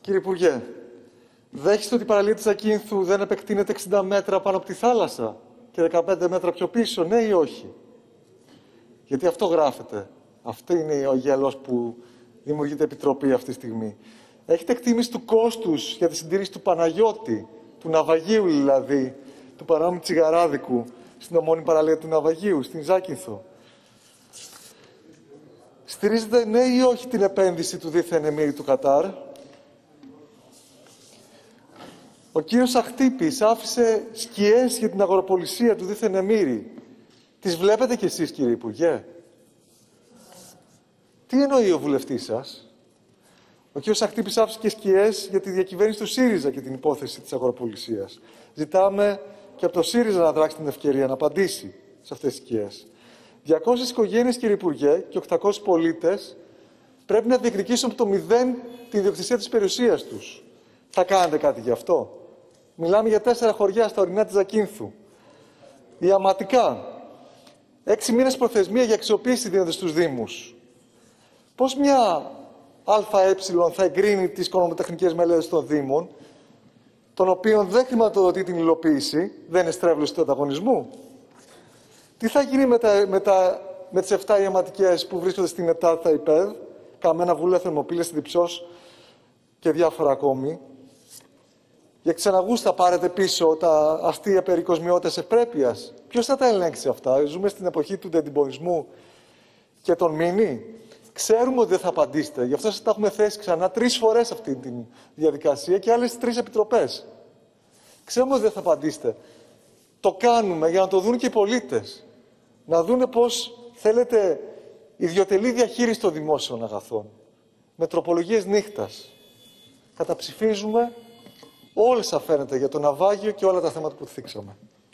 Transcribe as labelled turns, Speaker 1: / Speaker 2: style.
Speaker 1: Κύριε Υπουργέ, δέχεστε ότι η παραλία της Ζακίνθου δεν επεκτείνεται 60 μέτρα πάνω από τη θάλασσα και 15 μέτρα πιο πίσω, ναι ή όχι? Γιατί αυτό γράφεται. Αυτό είναι ο γέλος που δημιουργείται επιτροπή αυτή τη στιγμή. Έχετε εκτίμηση του κόστους για τη συντήρηση του Παναγιώτη, του ναυαγίου δηλαδή, του παράνομου τσιγαράδικου, στην ομώνυμη παραλία του ναυαγίου, στην Ζάκυνθο? Στηρίζετε ναι ή όχι την επένδυση του δίθεν εμμύρη του Κατάρ? Ο κύριος Αχτύπης άφησε σκιές για την αγοροπολισία του δίθεν εμμύρη. Τις βλέπετε κι εσείς, κύριε Υπουργέ? Τι εννοεί ο βουλευτής σας? Ο κύριος Αχτύπης άφησε και σκιές για τη διακυβέρνηση του ΣΥΡΙΖΑ και την υπόθεση της αγοροπολισίας. Ζητάμε και από το ΣΥΡΙΖΑ να δράξει την ευκαιρία να απαντήσει σε αυτές τις σκιές. 200 οικογένειες, κύριε Υπουργέ, και 800 πολίτες πρέπει να διεκδικήσουν από το μηδέν την ιδιοκτησία της περιουσίας τους. Θα κάνετε κάτι γι' αυτό? Μιλάμε για 4 χωριά στα ορεινά της Ζακίνθου. Ιαματικά. 6 μήνες προθεσμία για αξιοποίηση δίνονται στους Δήμους. Πώς μια ΑΕ θα εγκρίνει τις οικονομοτεχνικές μελέτες των Δήμων, των οποίων δεν χρηματοδοτεί την υλοποίηση, δεν είναι στρέβλωση του ανταγωνισμού? Τι θα γίνει με τις 7 ιαματικές που βρίσκονται στην ΕΤΑΔ ΙΠΕΔ, Καμένα, Βούλα, Θερμοπύλες, Διψός και διάφορα ακόμη? Για ξεναγούς θα πάρετε πίσω τα αστεία περί κοσμιότητας ευπρέπειας? Ποιος θα τα ελέγξει αυτά? Ζούμε στην εποχή του ντεντιμπορισμού και των μήνυ. Ξέρουμε ότι δεν θα απαντήσετε. Γι' αυτό σας τα έχουμε θέσει ξανά 3 φορές αυτή τη διαδικασία και άλλες 3 επιτροπές. Ξέρουμε ότι δεν θα απαντήσετε. Το κάνουμε για να το δουν και οι πολίτες. Να δούνε πώς θέλετε ιδιωτελή διαχείριση των δημόσιων αγαθών. Με τροπολογίες νύχτας. Καταψηφίζουμε όλες αφαίνεται για το ναυάγιο και όλα τα θέματα που θίξαμε.